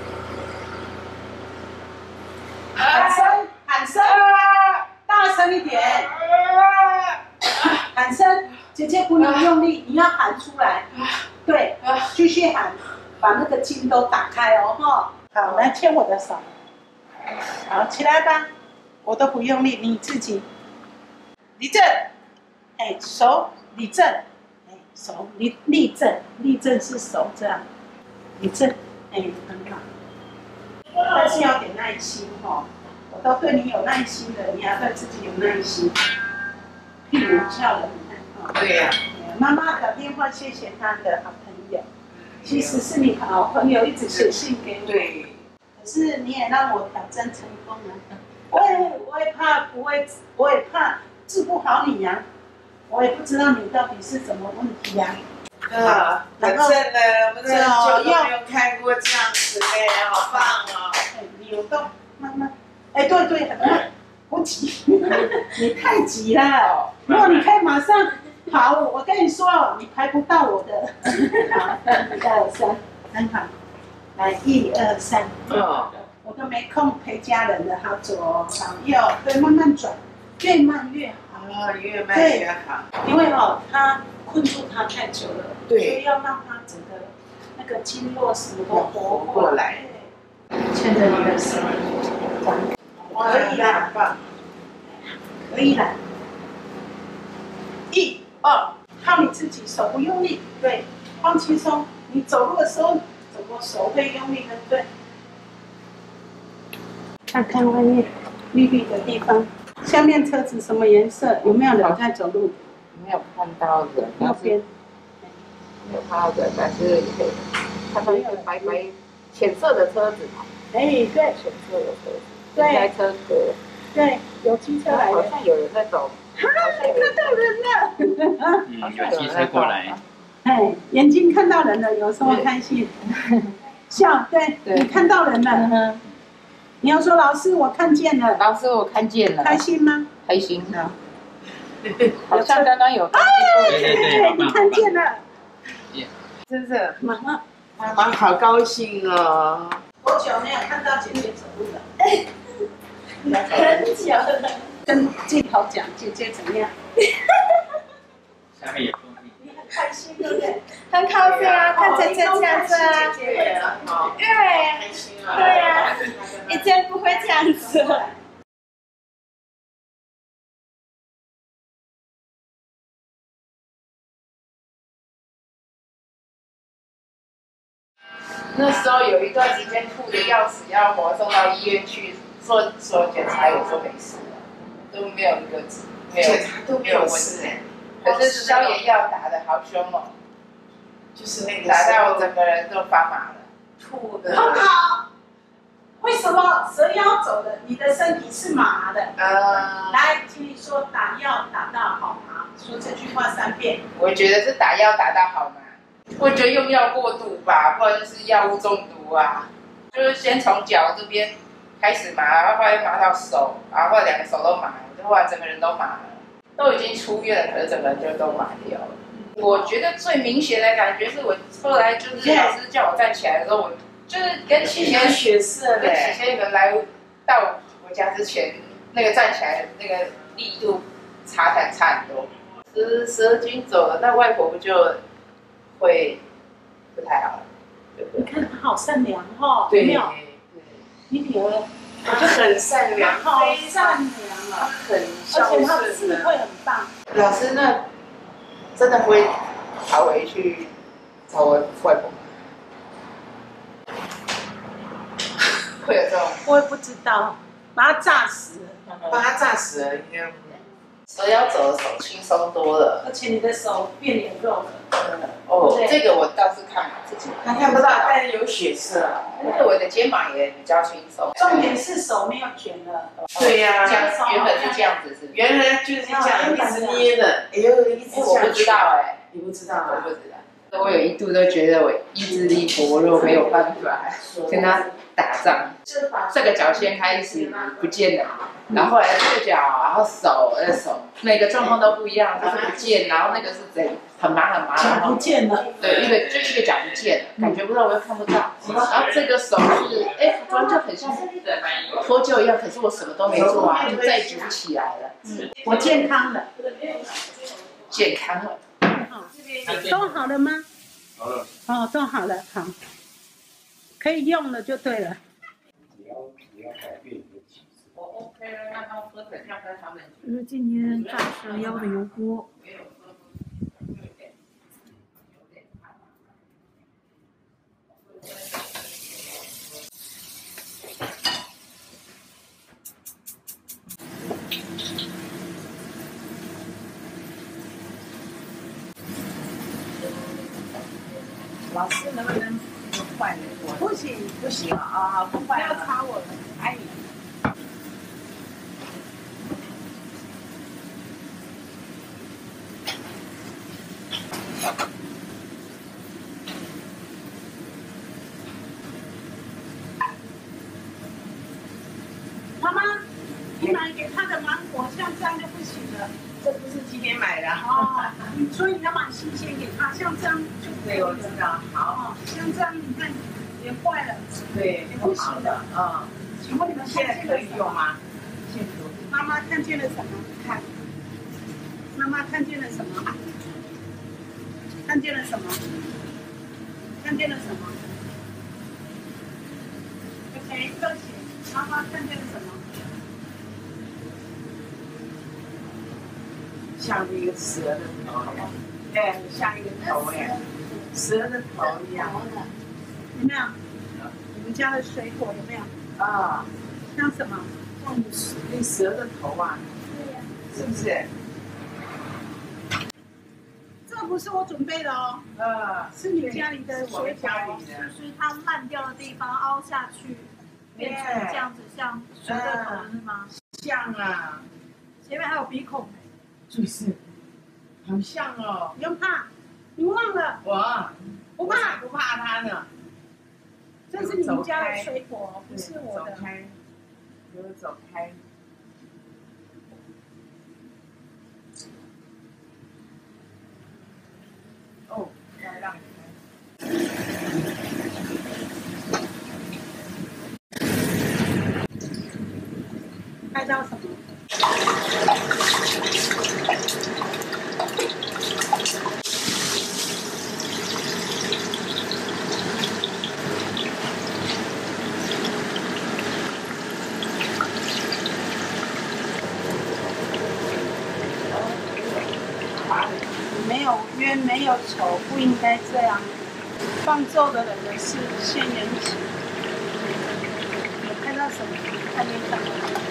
喊声，喊声。大声一点，喊声，姐姐不能用力，你要喊出来。对，继续喊，把那个筋都打开哦，哈。好，来牵我的手。好，起来吧，我都不用力，你自己立正。哎，手立正，哎，手立立正，立正是手这样，立正，哎，很好。但是要点耐心哦。我都对你有耐心的，你要对自己有耐心。屁股翘了，你看啊。 对呀。 妈妈打电话谢谢她的好朋友，其实是你好朋友一直写信给我。 对。 可是你也让我挑战成功了。我也我也怕不会，我也怕治不好你呀、啊。我也不知道你到底是什么问题呀、 啊。啊，反正呢，我们很久都没有看过这样子的，好棒哦！ 哎，扭动，慢慢。哎，对对，很慢，不急，你太急了。如果你可以马上跑，我跟你说，你排不到我的。好，一二三，很好。来，一二三。 嗯。 我都没空陪家人的，好左好右，对，慢慢转，越慢越好。 哦，越慢越好。 因为哦，他困住他太久了， 对， 所以要让他整个那个经络什么都活过来， 牵着你的手，可以啦， 棒， 可以啦。一、二，靠你自己，手不用力，对，放轻松。你走路的时候，怎么手会用力的？对。看看外面绿绿的地方，下面车子什么颜色？有没有人在走路？ 没有看到人， 右边没有看到人，但是可以看到一个白白浅色的车子。 哎，对， 浅色的车子， 对， 开车格， 对，有机车来了， 好像有人在走。 哈，你看到人了。 嗯，有汽车过来。 哎，眼睛看到人了，有时候开心。笑，对，你看到人了。你要说老师，我看见了。 老师，我看见了。 开心吗？ 开心啊。好像刚刚有看见。对对对，你看见了。 真的， 妈妈， 妈妈好高兴哦。 多久没有看到姐姐走路了？ 很久了。 跟镜头讲姐姐怎么样？ 下面有东西。 你很开心，对不对？ 很高兴啊，看姐姐这样子啊。对，对啊，以前不会这样子。 那时候有一段时间吐的要死要活，送到医院去做所有检查，也说没事，都没有一个没有检查都没有问题。 可是消炎药打得好凶哦， 就是那个打到我整个人都发麻了， 吐的。 很好。为什么蛇妖走了，你的身体是麻的？ 呃， 来，请你说打药打到好麻，说这句话三遍。 我觉得是打药打到好麻，我觉得用药过度吧，不然就是药物中毒啊。就是先从脚这边开始麻，然后后来麻到手，然后后来两个手都麻了，就后来整个人都麻了，都已经出院了，可是整个人就都麻掉了。我觉得最明显的感觉是我后来就是老师叫我站起来的时候，我就是跟以前血色跟以前有人来到我家之前，那个站起来的那个力度差很差很多。蛇蛇精走了，那外婆不就会不太好了？对不对？ 你看她好善良哦， 对， 没有？你女儿， 她很善良， 好善良啊， 很孝而且她顺智慧很棒。 老师那真的会跑回去找我外婆吗？会有这种？ 我也不知道，把她炸死了， 把她炸死了，应该。 蛇妖走的手轻松多了， 而且你的手变脸肉了。 哦，这个我倒是看自己， 他看不到，但是有血色。 而且我的肩膀也比较轻松。 重点是手没有卷了。 对呀， 这样原本是这样子，是原来就是这样一直捏的，哎呦，一直我不知道哎， 你不知道， 我不知道。我有一度都觉得我意志力薄弱，没有办法跟他打仗。这个脚先开始不见了，然后后来这个脚，然后手，呃手，每个状况都不一样，就是不见，然后那个是怎很麻很麻，然后不见了。 对，一个就一个脚不见了，感觉不到，我又看不到。然后这个手是，哎，服装就很像脱臼一样，可是我什么都没做啊，就再举不起来了。 嗯，我健康了， 健康了。 都好了吗？ 好了。 哦，都好了，好，可以用了就对了。 你要你要改变你的体质。 我 OK 了，那他喝粉像跟他们。 这是今天炸蛇腰的油锅。 老师能不能换我？ 不行， 不行啊，不换不要插我了，爱你。妈妈，你买给他的芒果像这样就不行了。 这不是今天买的哦，所以你要买新鲜给他，像这样就可以对，我了。 知道。好， 哦，像这样你看也坏了， 对， 也不行的。 嗯， 请问你们现在可以用吗？现在可以。 妈妈看见了什么？看，妈妈看见了什么？看见了什么？看看见了什么 ？OK， 热血，妈妈看见了什么？ 像一个蛇的头，哎，像一个头哎，蛇的头一样。 有没有？你们家的水果有没有？ 啊， 像什么？ 像那蛇的头啊， 对呀。 是不是？ 这个不是我准备的哦， 啊， 是你家里的是我们水果哦， 家里的。 就是它烂掉的地方凹下去，变成这样子，像蛇的头是吗？ 像啊， 前面还有鼻孔。 就是，好像哦。 不用怕，你忘了， 我不怕， 不怕它呢。 这是你们家的水果，不是我的。 走开，给我走开。哦，要让开。 拍到什么？没有冤，没有仇，不应该这样。放咒的人的是仙人指。有看到什么？看见什么？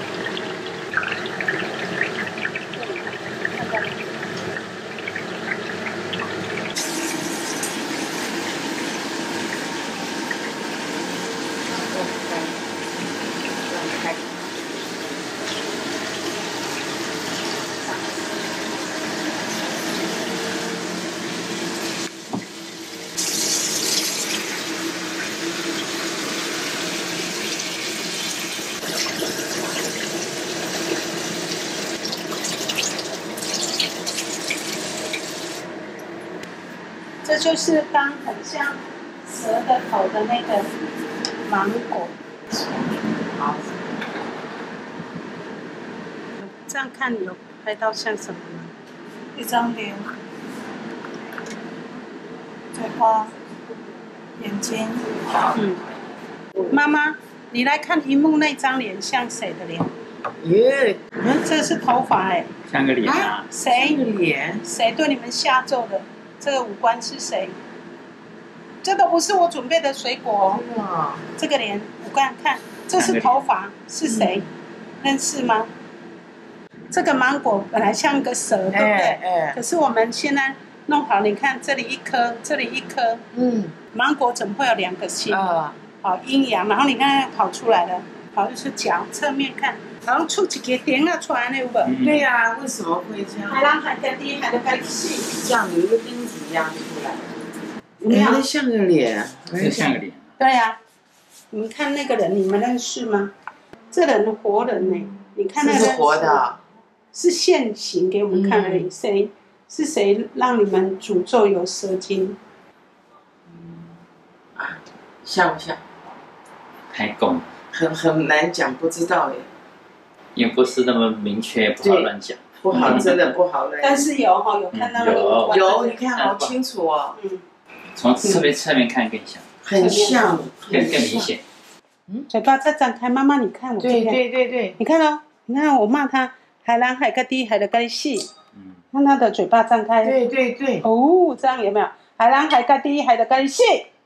看到了。 开。 这就是刚很像蛇的头的那个芒果。 好。 这样看有拍到像什么吗？ 一张脸，嘴巴，眼睛。 嗯。妈妈，你来看荧幕那张脸像谁的脸？ 耶， 嗯，这是头发哎。 像个脸啊。 谁？ 脸？ 谁对你们下咒的？这个五官是谁？这个不是我准备的水果哦。这个脸，我看看，这是头发，是谁？认识吗？这个芒果本来像个蛇，对不对？哎。可是我们现在弄好，你看这里一颗，这里一颗。嗯。芒果怎么会有两个心？啊。好，阴阳，然后你看跑出来了，好就是脚，侧面看，好像出几个点啊出来了，有不？ 对呀，为什么会这样？ 海浪海跟低，海的跟细， 这样有一个钉子一样出来。 没有， 像个脸， 这像个脸。 对呀，你们看那个人，你们认识吗？这人活人呢，你看那个是活的， 是现形给我们看而已。谁是谁让你们诅咒有蛇精？ 啊，像不像？ 太拱， 很很难讲，不知道耶。 也不是那么明确，不好乱讲。 不好，真的不好嘞。 但是有哈，有看到有有，你看好清楚哦。 嗯。 从侧面侧面看更像。 很像， 更更明显。 嗯。嘴巴再张开，妈妈你看我这边。 对对对对。 你看哦，你看我骂他海蓝海个低，海的个细。嗯。看他的嘴巴张开。 对对对。 哦，这样有没有？海蓝海个低，海的个细。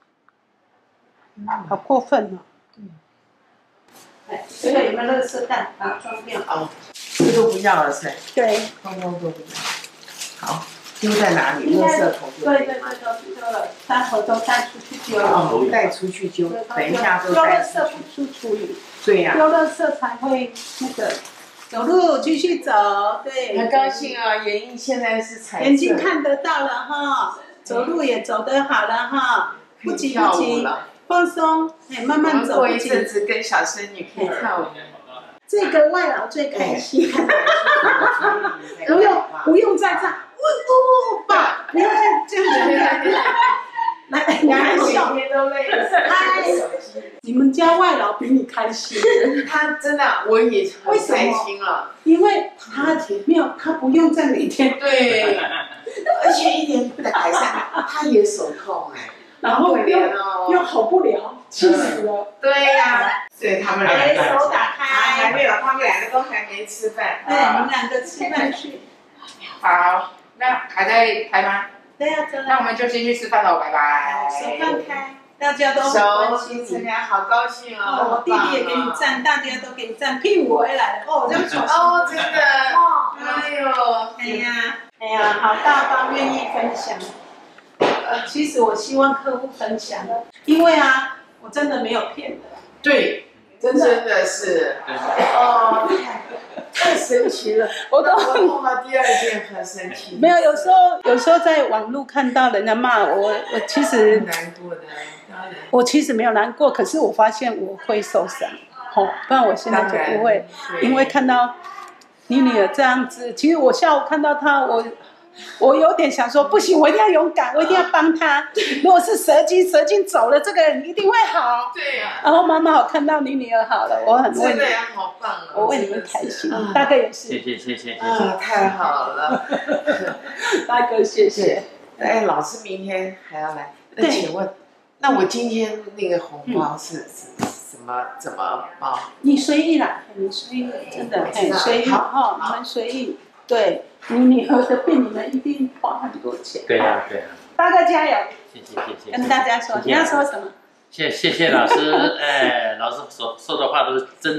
好过分哦。哎，这个有没有垃圾袋？把它装掉。 哦，这都不要了噻。 对， 通通都不要。好，丢在哪里？垃圾桶丢。 对对对，都丢了，待会都带出去丢了。 哦，带出去丢，等一下都带出去。 丢垃圾不出处理。 对呀。 丢垃圾才会那个。走路继续走，对。 很高兴啊，演艺现在是彩色。 眼睛看得到了哈，走路也走得好了哈，不急不急。放松，哎，慢慢走。 过一阵子跟小仙女可以跳舞。 这个外劳最开心。不用不用再唱，呜呜爸，不要再这样子。来，你还笑。 每天都累了。 嗨，你们家外劳比你开心。 他真的，我也很开心了。 因为他没有，他不用再每天。 对。而且一点不的改善，他也手痛哎。 然后又又好不了，气死了。 对呀，所以他们两个手打开， 还没有，他们两个都还没吃饭。 对，你们两个吃饭去。 好，那还在拍吗？ 对呀，真的。 那我们就先去吃饭喽，拜拜。 手放开，大家都很关心陈良好高兴哦。 我弟弟也给你赞，大家都给你赞，屁股回来了。哦，这样爽。 哦，真的。哦，哎呦， 哎呀，哎呀，好大方，愿意分享。呃，其实我希望客户分享，因为啊，我真的没有骗人。 对，真的真的是。哦，太神奇了！我都我碰到第二件很神奇。 没有，有时候有时候在网络看到人家骂我，我其实难过的， 我其实没有难过，可是我发现我会受伤，哦，不然我现在就不会，因为看到你女儿这样子，其实我下午看到她，我。我有点想说，不行，我一定要勇敢，我一定要帮他。如果是蛇精，蛇精走了，这个人一定会好。 对呀、啊。 然后妈妈，我看到你女儿好了，我很为你， 真的呀，好棒哦！ 我为你们开心，大哥也是。 谢谢谢谢谢谢。 啊，太好了， 大哥谢谢。 哎，老师明天还要来，那请问，那我今天那个红包是是什么怎么包？ 你随意啦，你随意，真的很随意哈，你们随意。对，你女儿的病，你们一定花很多钱。 对呀、啊、对呀、啊。 大哥加油！ 谢谢谢谢。 跟大家说，你要说什么？ 谢谢谢老师，哎，老师所说的话都是真的。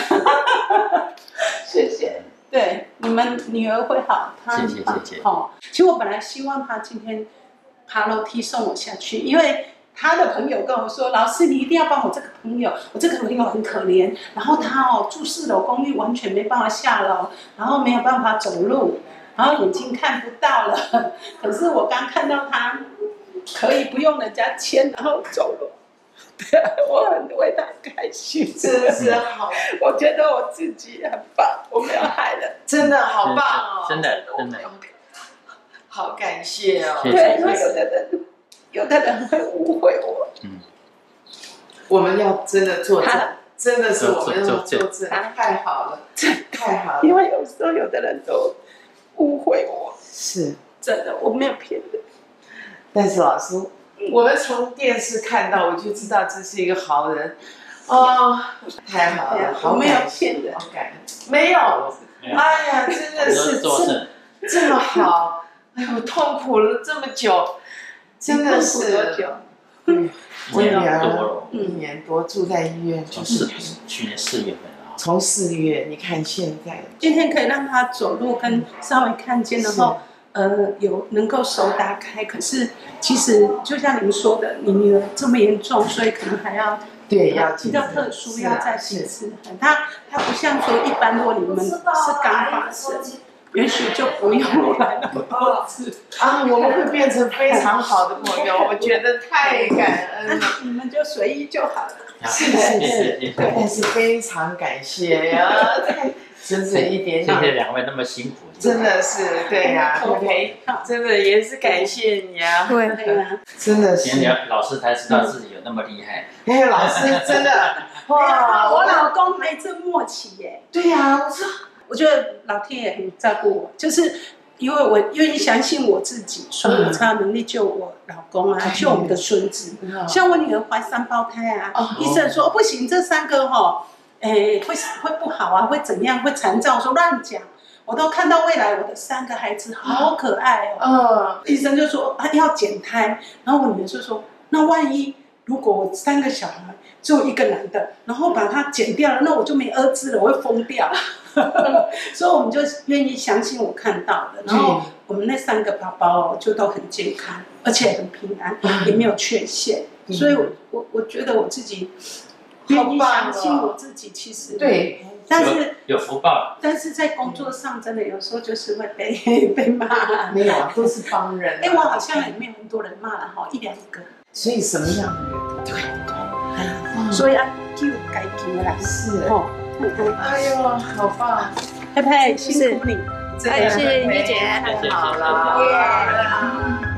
谢谢。对，你们女儿会好，她谢谢谢谢。 好，其实我本来希望她今天爬楼梯送我下去，因为。他的朋友跟我说：“老师，你一定要帮我这个朋友，我这个朋友很可怜，然后他哦住四楼公寓，完全没办法下楼，然后没有办法走路，然后眼睛看不到了。可是我刚看到他可以不用人家牵，然后走路，对啊，我很为他开心， 真的是好， 我觉得我自己很棒，我没有害人， 真的好棒哦， 真的真的， 好感谢哦， 对，因为有的人。”有的人会误会我， 嗯， 我们要真的做正，真的是我们要做正，太好了，太好了。 因为有时候有的人都误会我， 是真的，我没有骗人。 但是老师，我们从电视看到，我就知道这是一个好人，哦，太好了， 我没有骗人， 好感恩，没有，哎呀，真的是这这么好，哎，我痛苦了这么久。真的是，嗯，我女儿一年多住在医院， 就是去年四月份啊。 从四月，你看现在， 今天可以让她走路跟稍微看见，然后呃有能够手打开。可是其实就像你们说的，你女儿这么严重，所以可能还要对要比较特殊，要再几次。她她不像说一般，如果你们是刚发生。也许就不用来那么多次啊！我们会变成非常好的朋友，我觉得太感恩了。 你们就随意就好了。 是是是，但是非常感谢呀，太真是一点点。 谢谢两位那么辛苦。 真的是，对呀，OK，真的也是感谢你啊。 对对呀， 真的是。 连老师才知道自己有那么厉害。 哎，老师真的哇！我老公没这默契耶。 对呀，我说。 我觉得老天爷很照顾我，就是因为我愿意相信我自己，所以我才有能力救我老公啊，救我们的孙子。像我女儿怀三胞胎啊，医生说不行，这三个哈，诶会会不好啊，会怎样，会残障。我说乱讲，我都看到未来我的三个孩子好可爱哦。医生就说啊要减胎，然后我女儿就说那万一如果我三个小孩只有一个男的，然后把他剪掉了，那我就没儿子了，我会疯掉。所以我们就愿意相信我看到的，然后我们那三个宝宝就都很健康，而且很平安，也没有缺陷。所以我我我觉得我自己愿意相信我自己，其实对， 但是有福报。 但是在工作上真的有时候就是会被被骂。 没有，都是帮人。 哎，我好像也没有很多人骂了哈，一两个。 所以什么样的人都对对，所以啊，就该救啦。 是哦。哎呦，好棒！ 佩佩，辛苦你， 谢谢妮姐， 太好了。